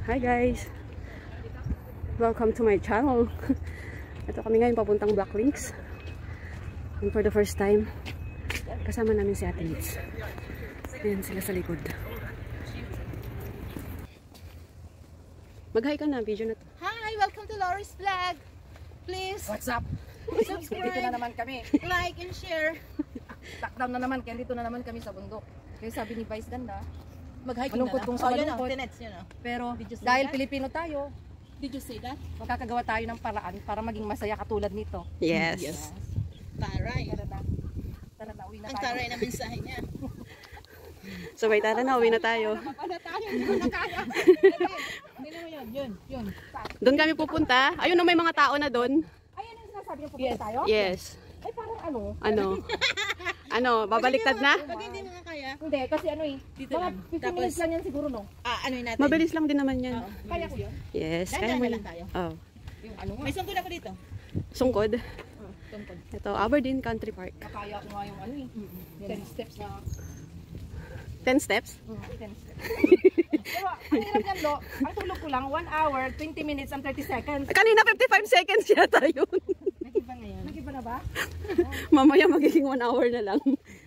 Hi guys! Welcome to my channel. Ito kami ngayon papuntang Black Links. And for the first time, kasama namin si Ate Mitz. Ayan sila sa likod. Mag-hi ka na, video na to. Hi! Welcome to Laurie's Vlog! Please What's up? subscribe, Dito na naman kami. like, and share. Lockdown na naman, kaya dito na naman kami sa bundok. Kaya sabi ni Vice Ganda, Mag-hiking malungkot kung sa malungkot. Pero Did you say dahil that? Pilipino tayo, Did you say that? magkakagawa tayo ng paraan para maging masaya katulad nito. Yes. Taray. Tara na, uwi na Ang tayo. taray na mensahe niya. Sabay tara na, uwi na tayo. Paano tayo? Hindi ko na kaya. Hindi naman yun. Doon kami pupunta. Ayun na, may mga tao na doon. Ayan ang sinasabi niyo, pupunta tayo? Yes. Ay parang ano? Ano, babaliktad na? Pag hindi mga kaya, Hindi, kasi ano eh. Dito Mga lang. 15 minutes lang yan siguro, no? ano yun natin? Mabilis lang din naman yan. Kaya ko yun. Yes. Dahan-dahan Kaya mo lang tayo. Oh. Yung ano nga. May sungkod ako dito. Sungkod. Tungkol. Ito, Aberdeen Country Park. Nakaya ko nga yung ano eh. 10 steps na. 10 steps? 10 steps. Pero ang hirap yan, Lo. Ang tulog ko lang, 1 hour, 20 minutes, and 30 seconds. Kanina 55 seconds yata yun. Nagiba ngayon. Nagiba na ba? Mamaya magiging 1 hour na lang.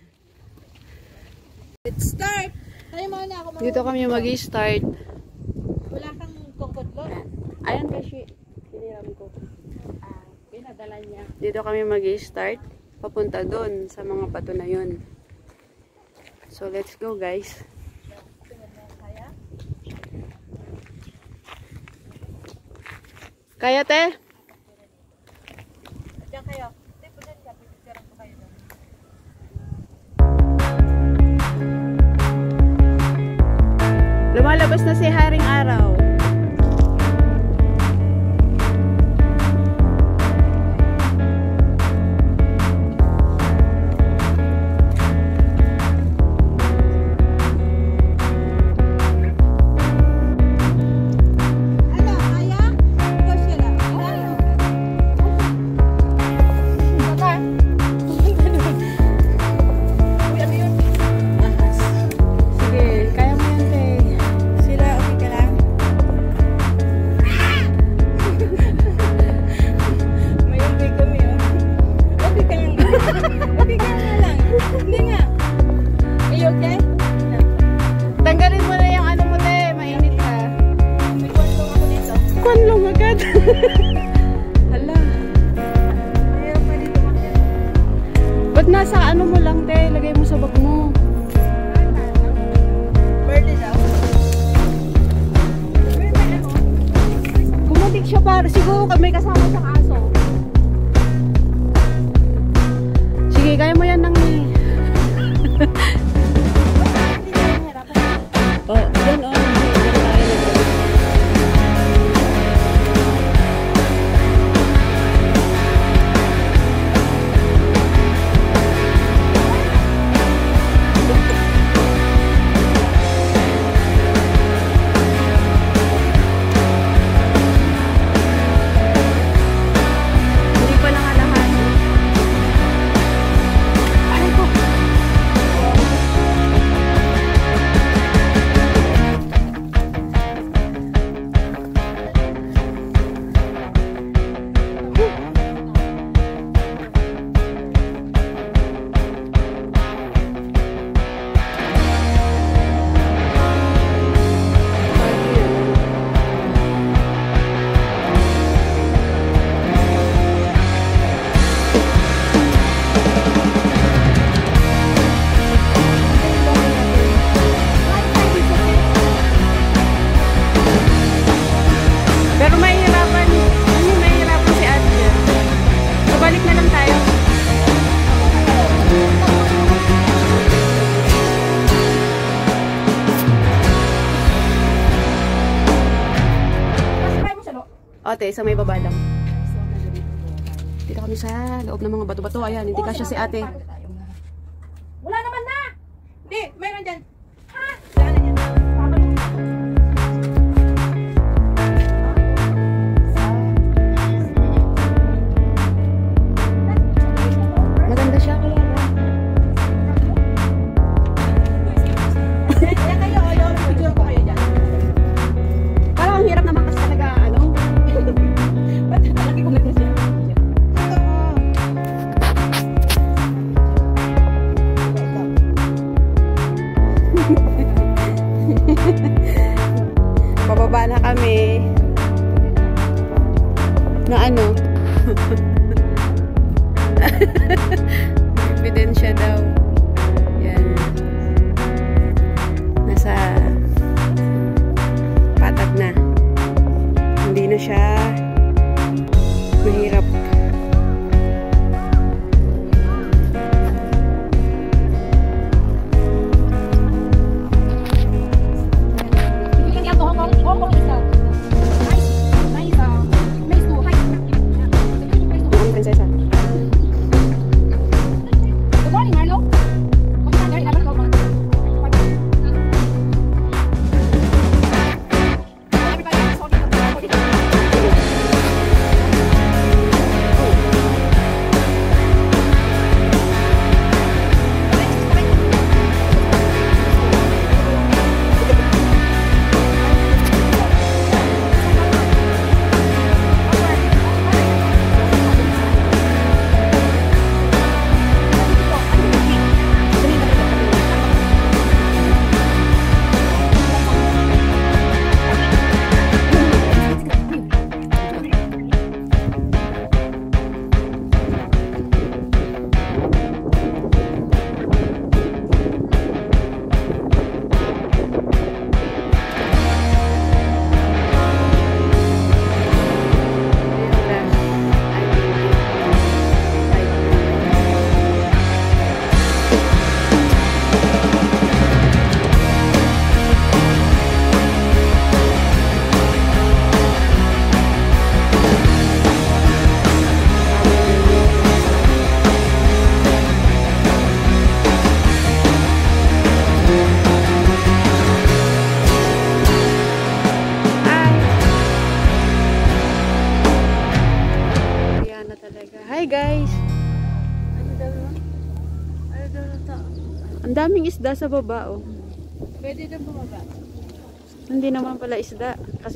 Let's start! Tayo muna ako. Dito kami mag-i-start. Wala kang tungkod, Lo. Ayan kasi, hiniram ko. Pinadala niya. Dito kami mag-i-start. Papunta doon sa mga bato na yun. So let's go guys. Kaya te? Diyan kayo. Hindi po dyan. Pipicturean ko kayo doon. Lumalabas na si Haring Araw. Ano? Kaya? Ikaw sila. Sige, kaya mo yan te. Sila, okay ka lang? May okay kami, oh. Okay ka lang. Okay ka lang. Hindi nga. Are you okay? Tanggalin mo na yung ano mo te. Mainit ka. May kwentong ako dito. Kwanlong agad. Hala. Hirap pa dito kasi. Ba't nasa ano mo lang te? Lagay mo sa bag mo. Birthday daw. Birthday ako. Kumatik siya para. Siguro may kasama siyang aso. Sige, kaya mo yan nang Hindi na mahirapan. oh, yan oh. Hindi pa nangalahan. Aray ko. Pero mahihirapan si Ate dyan. Babalik na lang tayo. Pasakay mo siya, Lo. Ate, sa may baba lang. Dito kami sa loob ng mga bato-bato. Ayan, hindi kasya si Ate. Wala naman na! Hindi, mayroon dyan. Ha? Wala na yan. Maganda siya kaya ba? Yan kayo, ayaw. Picture ko kayo dyan. Para Pababa na kami. Na ano? Ebidensya daw. Yan. Nasa patag na. Hindi na siya mahirap. Hi guys! Ang daming isda sa baba oh. Pwede na bumaba. Hindi naman pala isda kasi